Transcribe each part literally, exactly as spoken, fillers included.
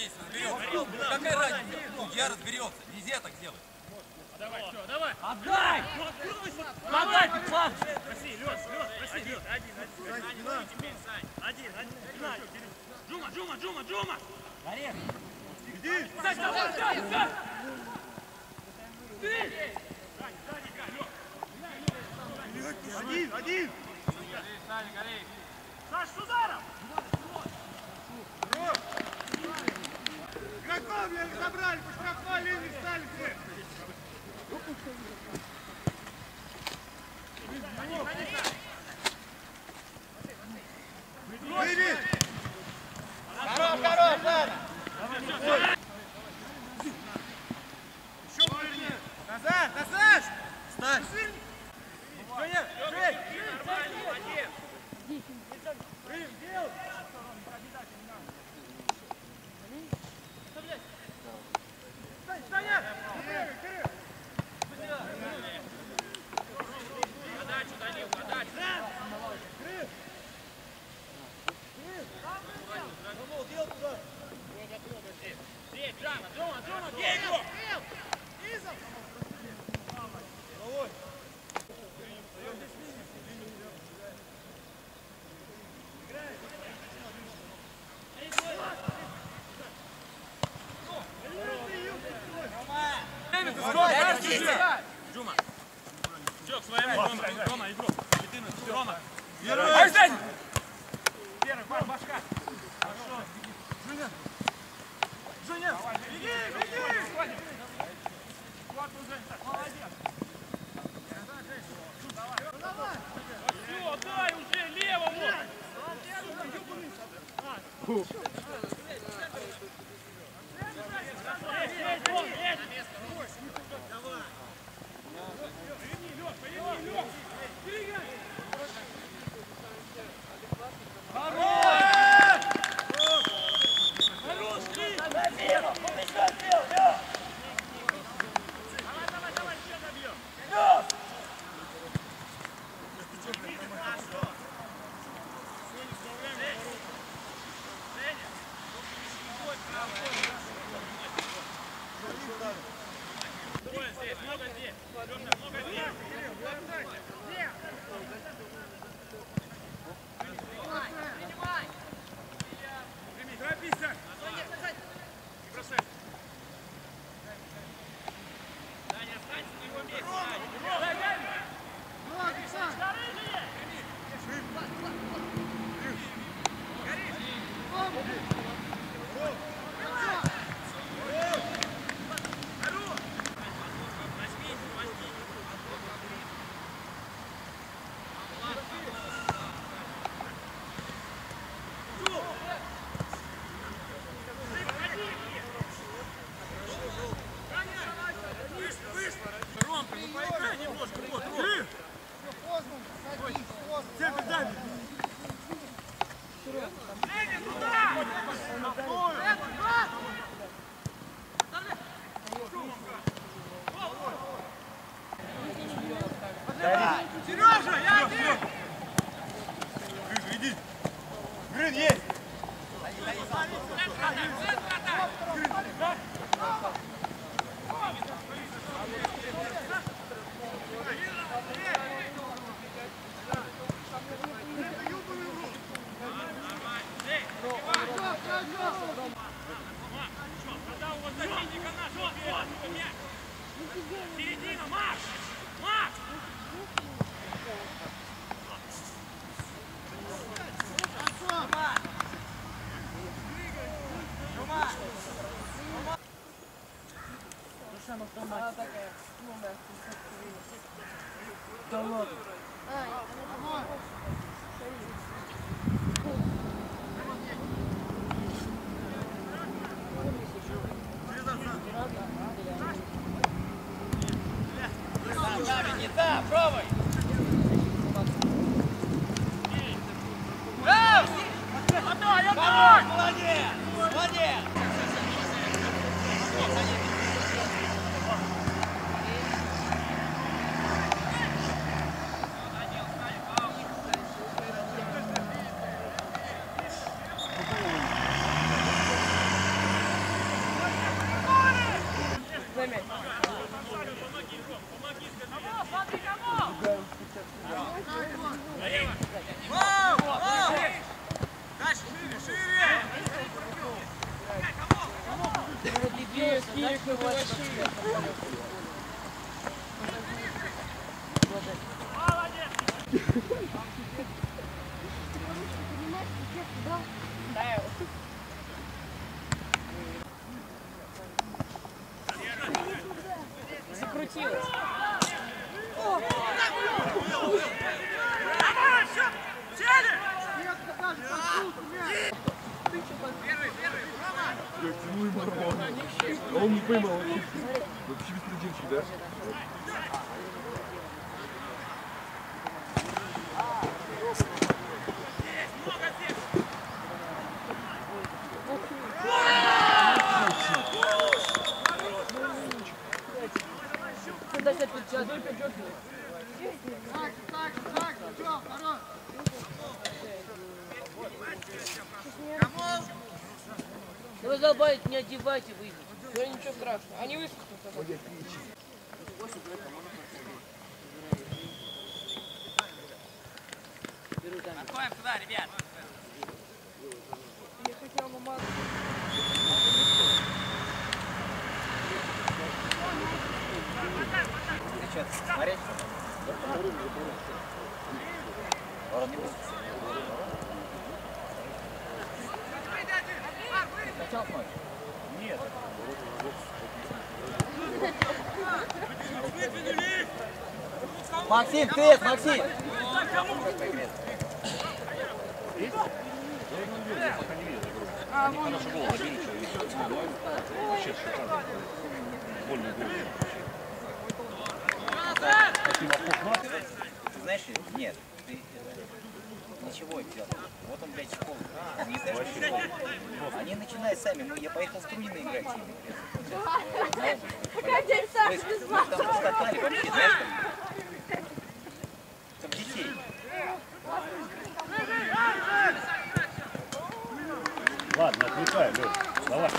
здесь разберется. Какая разница? Судья разберется. Нельзя так делать. Давай, все, давай. Отдай! Отдай, Петлан! Проси, Лёш, Лёш, проси, Лёш. Один, один, один. Теперь, Сань. Один, один. На, Джума, Джума, Джума, Джума! Орех! Иди! Сань, давай, Сань, Сань! Ты! Сань, сзади, Лёш. Один, один! Саня, горей. Саш, с ударом! Игроков, блядь, забрали, по штрафной линии стали все! Выйди! Хорош, хорош, Ладно! Еще поверни! Назад, назад! Ставь! Женя, Жень! Нормально, молодец! Рым, делай! Саня! Подачу, Данил, подачу! Здесь, Джана, Джона, Джона, где его? Джума. Все, к своему, Рома, Рома, игрок. Рома. Арсень! Первый, пар, башка. Хорошо. Женя. Женя, беги, беги! Молодец. Давай. Все, дай уже левому. Женя! Вау! Вау! Дальше, шире, шире! Закрутилась. Я тяну ему нормально. А он не поймал. Вообще беспредельщик, да? Ну вы долбаете, не одевайте, выйдите. Ну ничего страшного. Они высохнут. Отходим туда, ребят! Я хотела мама. Ты что, смотреть? Ворон не будет. Хотел смотреть? Нет. Максим, крест, Максим! А, вон. Ты знаешь, нет, ты ничего делал. Вот он, блядь, школа. Не знаешь, что школа. Они начинают сами. Ну, я поехал струйно играть. То есть, мы там поскакали вообще, знаешь, как, как детей. Ладно, отвлекай, Лёш. Давай.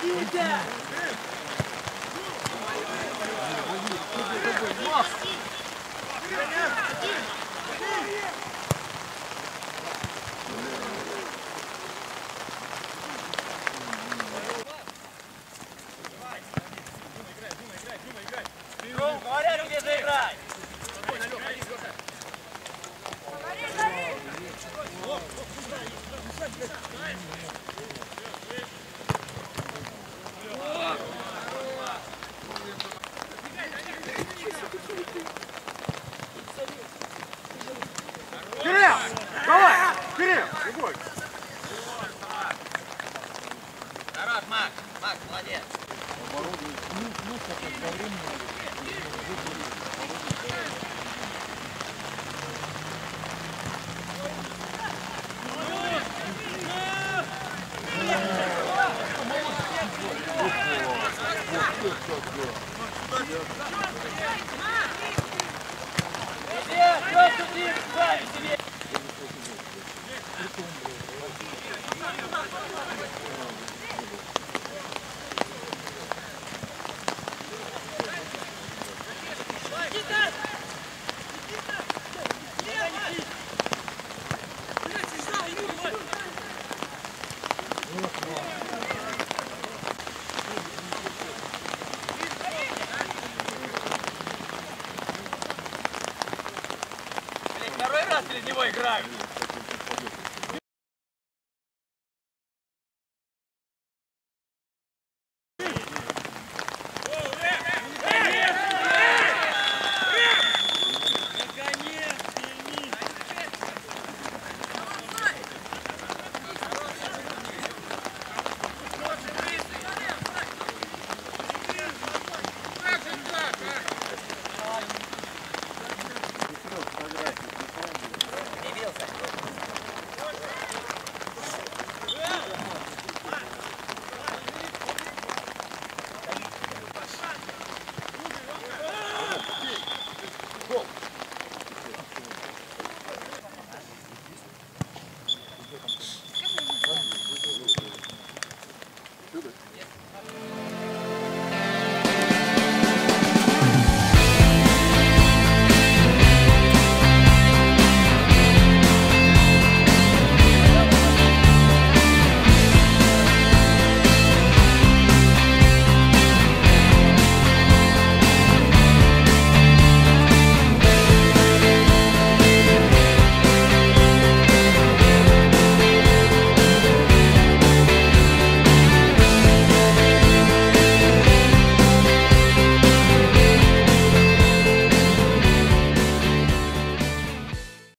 Ром, говорят, где заиграть. Кирилл! Давай! Кирилл! Любой! Хорош, Макс! Макс, молодец! Второй раз перед него играют.